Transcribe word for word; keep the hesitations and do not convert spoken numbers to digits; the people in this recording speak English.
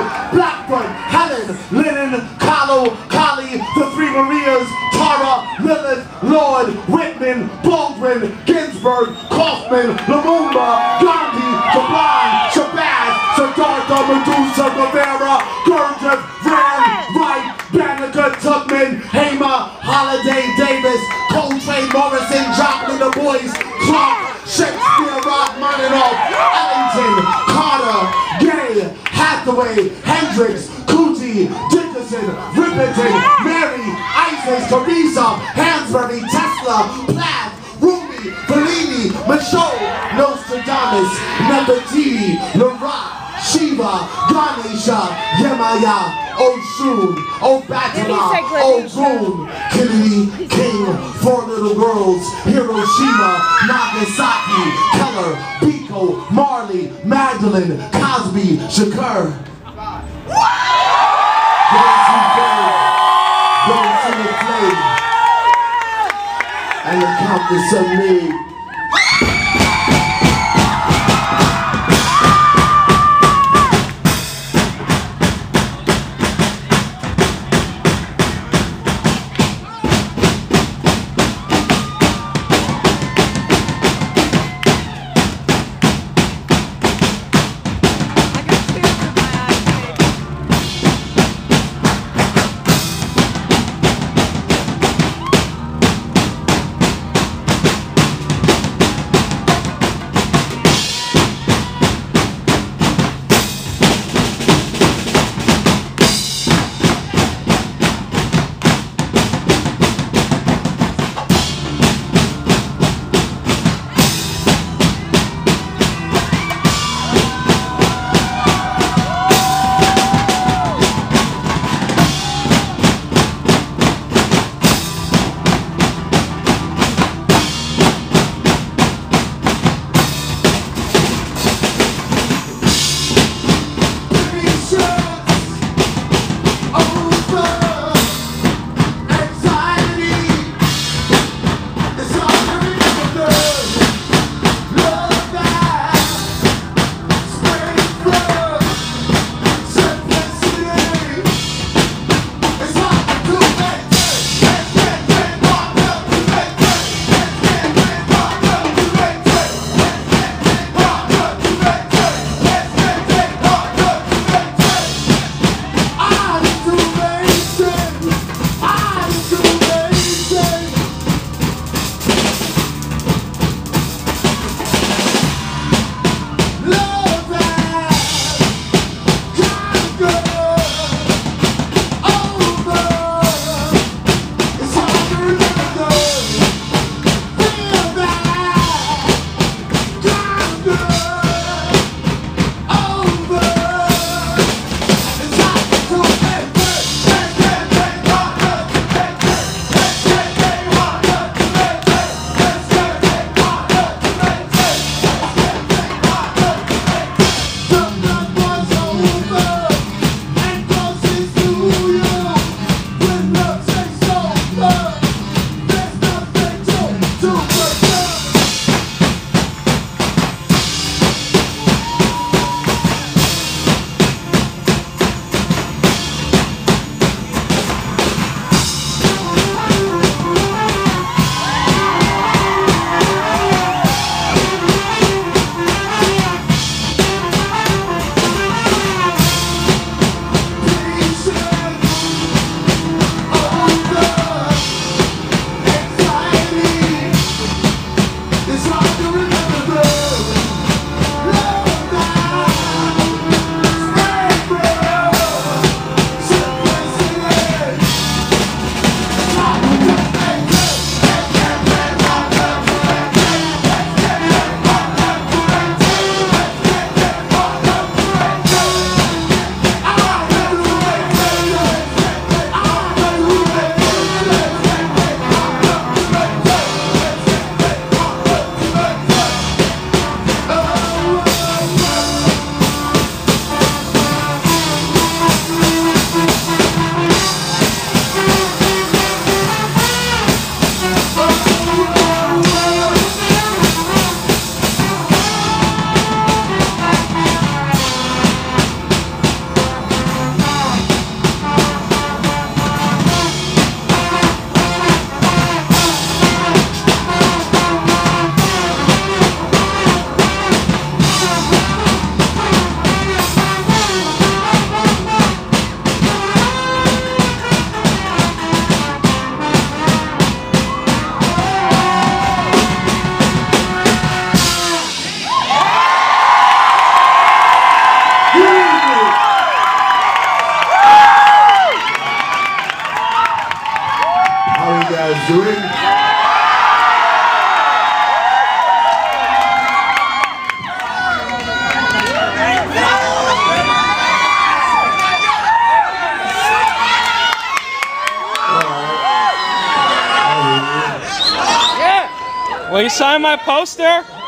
Blackburn, Helen, Lennon, Kahlo, Kali, the Three Marias, Tara, Lilith, Lord, Whitman, Baldwin, Ginsburg, Kaufman, Lumumba, Gandhi, Sublime, Shabazz, Siddhartha, Medusa, Rivera, Gurdjieff, Rand, Wright, Banneker, Tubman, Hamer, Holiday, Davis, Coltrane, Morrison, Joplin, Du Bois, Clark, Shakespeare, Rachmaninoff, Ellington, Carter, Gay, Hathaway, Hendrix, Cootie, Dickerson, Ripperton, Mary, Isis, Teresa, Hansberry, Tesla, Plath, Rumi, Bellini, Michaud, Nostradamus, Nefertiti, Larock, Shiva, Ganesha, Yemaya, Oshun, Obatala, Ogun, Kennedy, King, Four Little Girls, Hiroshima, Nagasaki, Keller, Pico, Marley, Magdalene, Cosby, Shakur. Those who gave, those who have played, and the Countess of me. All right. Will you sign my poster?